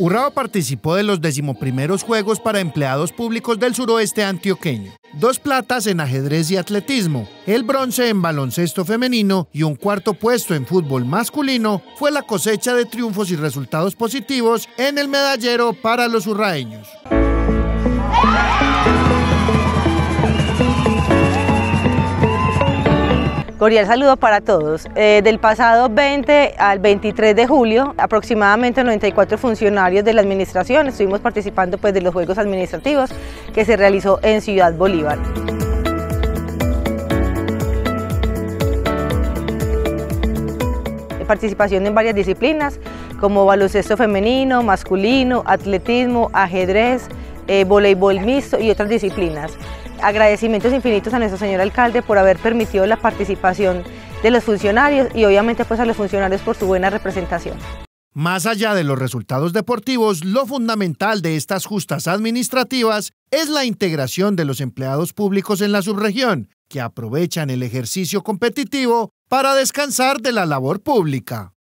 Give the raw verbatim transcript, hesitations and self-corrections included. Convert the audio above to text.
Urrao participó de los decimoprimeros Juegos para Empleados Públicos del Suroeste Antioqueño. Dos platas en ajedrez y atletismo, el bronce en baloncesto femenino y un cuarto puesto en fútbol masculino fue la cosecha de triunfos y resultados positivos en el medallero para los urraeños. Cordial saludo para todos. Eh, del pasado veinte al veintitrés de julio, aproximadamente noventa y cuatro funcionarios de la administración estuvimos participando pues, de los Juegos Administrativos que se realizó en Ciudad Bolívar. Participación en varias disciplinas como baloncesto femenino, masculino, atletismo, ajedrez, eh, voleibol mixto y otras disciplinas. Agradecimientos infinitos a nuestro señor alcalde por haber permitido la participación de los funcionarios y obviamente pues a los funcionarios por su buena representación. Más allá de los resultados deportivos, lo fundamental de estas justas administrativas es la integración de los empleados públicos en la subregión, que aprovechan el ejercicio competitivo para descansar de la labor pública.